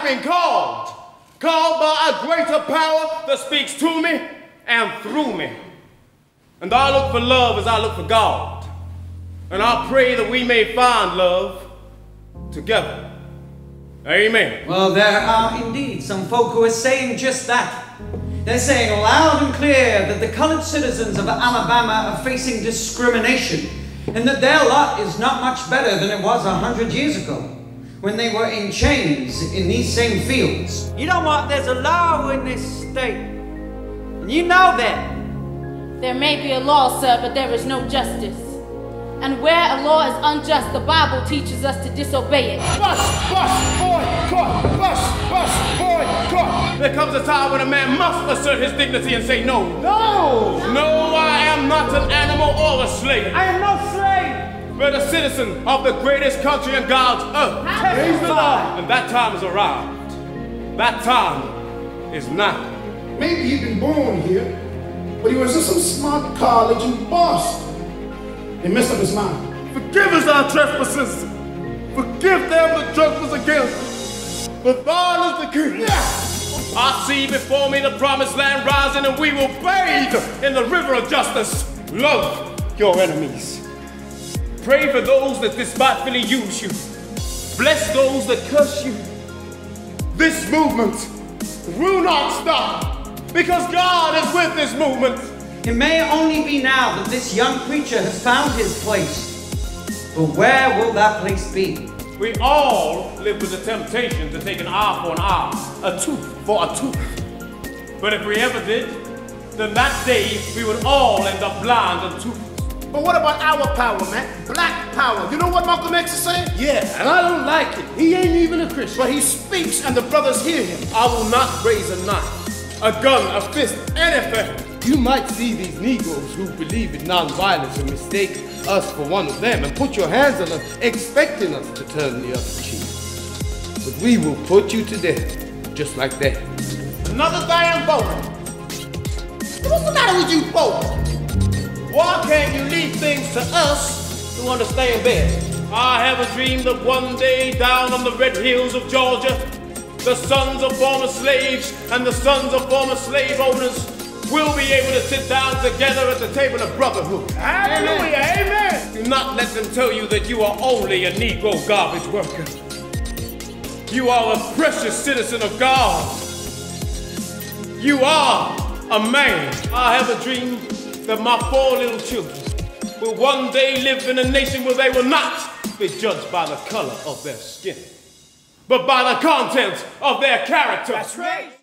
been called by a greater power that speaks to me and through me. And I look for love as I look for God. And I pray that we may find love together. Amen. Well, there are indeed some folk who are saying just that. They're saying loud and clear that the colored citizens of Alabama are facing discrimination, and that their lot is not much better than it was 100 years ago, when they were in chains in these same fields. You know what? There's a law in this state, and you know that. There may be a law, sir, but there is no justice. And where a law is unjust, the Bible teaches us to disobey it. Bust, boycott, bust, boycott. There comes a time when a man must assert his dignity and say no. No! No, I am not an animal or a slave. I am no slave! But a citizen of the greatest country on God's earth. Testify! And that time has arrived. That time is now. Maybe he'd been born here, but he was in some smart college in Boston. They messed up his mind. Forgive us our trespasses. Forgive them that trespass against us. For thine is the kingdom. I see before me the promised land rising, and we will bathe in the river of justice. Love your enemies. Pray for those that despitefully use you. Bless those that curse you. This movement will not stop, because God is with this movement. It may only be now that this young preacher has found his place, but where will that place be? We all live with the temptation to take an eye for an eye, a tooth for a tooth. But if we ever did, then that day we would all end up blind and toothless. But what about our power, man? Black power. You know what Malcolm X is saying? Yeah, and I don't like it. He ain't even a Christian. But he speaks and the brothers hear him. I will not raise a knife, a gun, a fist, anything. You might see these Negroes who believe in nonviolence and mistake us for one of them and put your hands on us, expecting us to turn the other cheek. But we will put you to death, just like that. Another damn boat. What's the matter with you both? Why can't you leave things to us to understand better? I have a dream that one day down on the red hills of Georgia, the sons of former slaves and the sons of former slave owners will be able to sit down together at the table of brotherhood. Hallelujah, amen. Do not let them tell you that you are only a Negro garbage worker. You are a precious citizen of God. You are a man. I have a dream that my 4 little children will one day live in a nation where they will not be judged by the color of their skin, but by the content of their character. That's right.